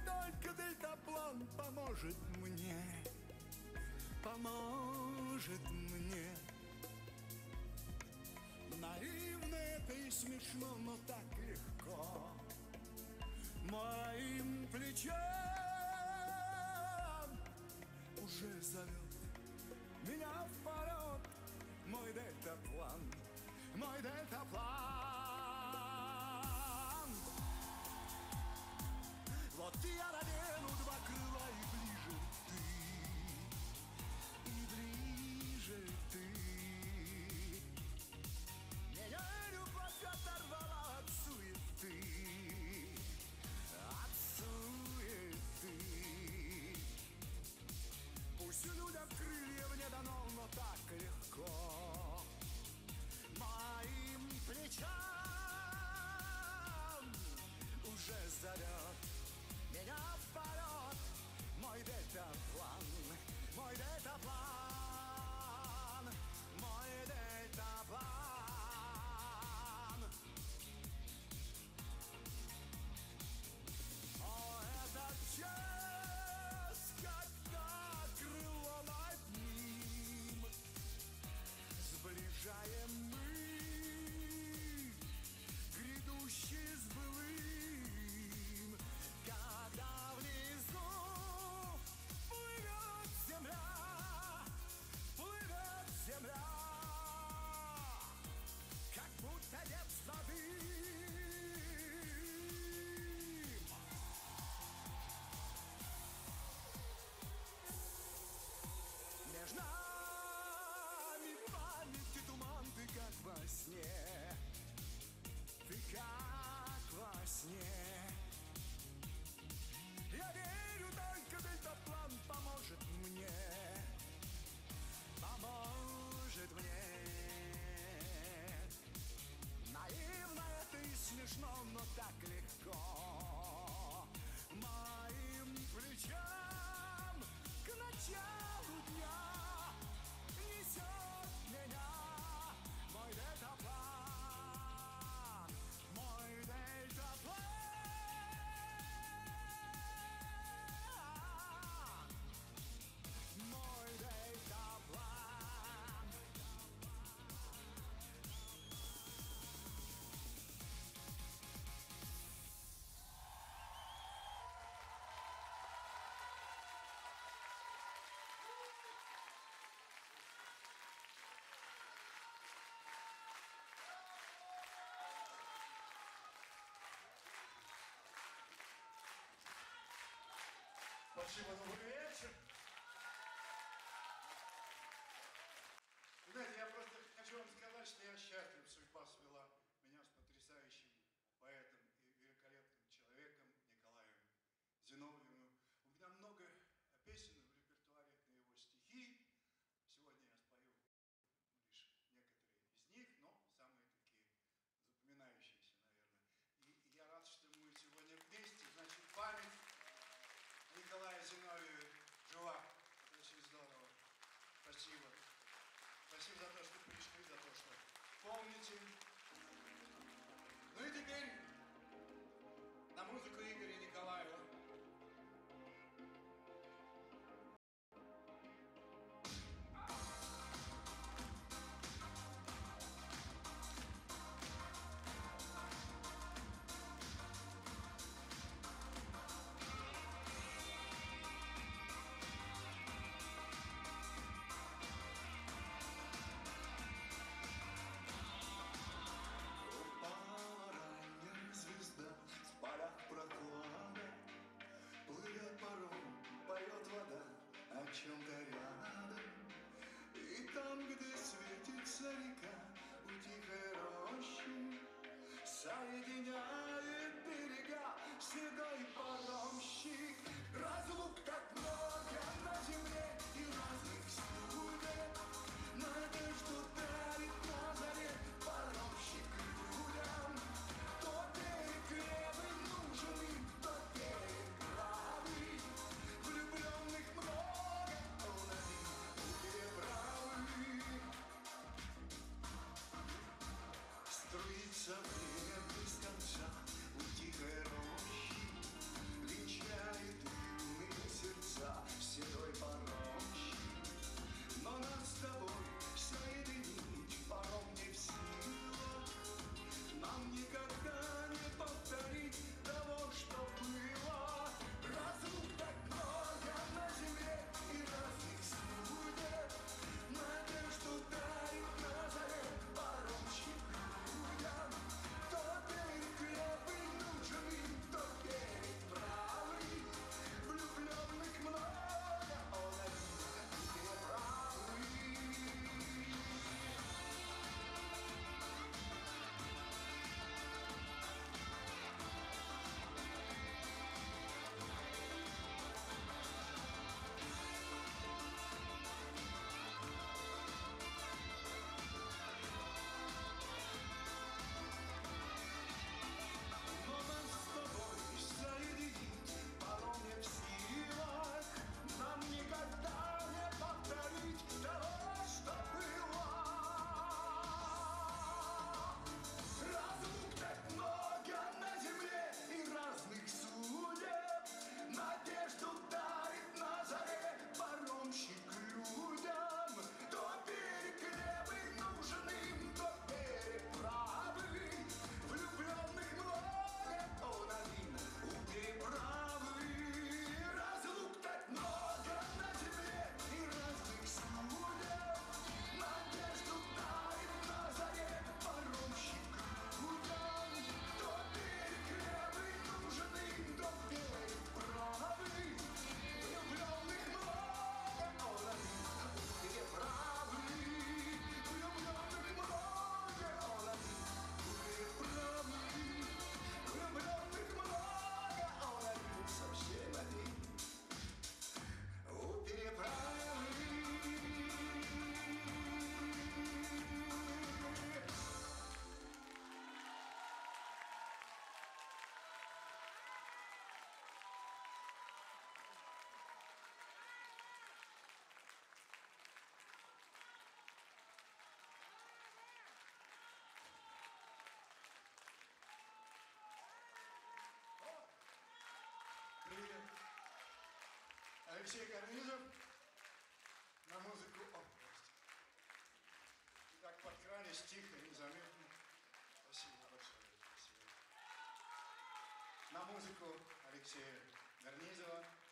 только дельтаплан поможет мне, поможет мне. Наивно это и смешно, но так легко. Моим плечом уже зовет меня в полет мой дельтаплан, мой дельтаплан. Вот я надену два крыла, и ближе ты. Меня любовь оторвала от суеты, от суеты. Пусть людям крыльев не дано, но так легко. Моим плечам уже зовет меня в полет мой дельтаплан, мой дельтаплан, мой дельтаплан. О, этот час, когда крыло над ним сближаем мы, грядущий с былым, когда внизу плывет земля, как будто детство дым. Между нами память и туман, ты как во сне, ты как во сне. Я верю, только дельтаплан поможет мне, поможет мне. Наивно это и смешно, но так легко. Моим плечам к началу дня несет меня мой дельтаплан, мой дельтаплан. Спасибо, добрый вечер. Знаете, я просто хочу вам сказать, что я счастлив, судьба свела меня с потрясающим поэтом и великолепным человеком Николаем Зиновьевым. У меня много песен в репертуаре на его стихи. Сегодня я спою лишь некоторые из них, но самые такие запоминающиеся, наверное. И я рад, что мы сегодня вместе. Значит, память Николая Зиновьева жива. Это очень здорово. Спасибо. Спасибо за то, что пришли, за то, что помните. Ну и теперь на музыку Игоря Николаева. Старайтесь тихо, незаметно. Спасибо большое. Спасибо. На музыку Алексея Гарнизова.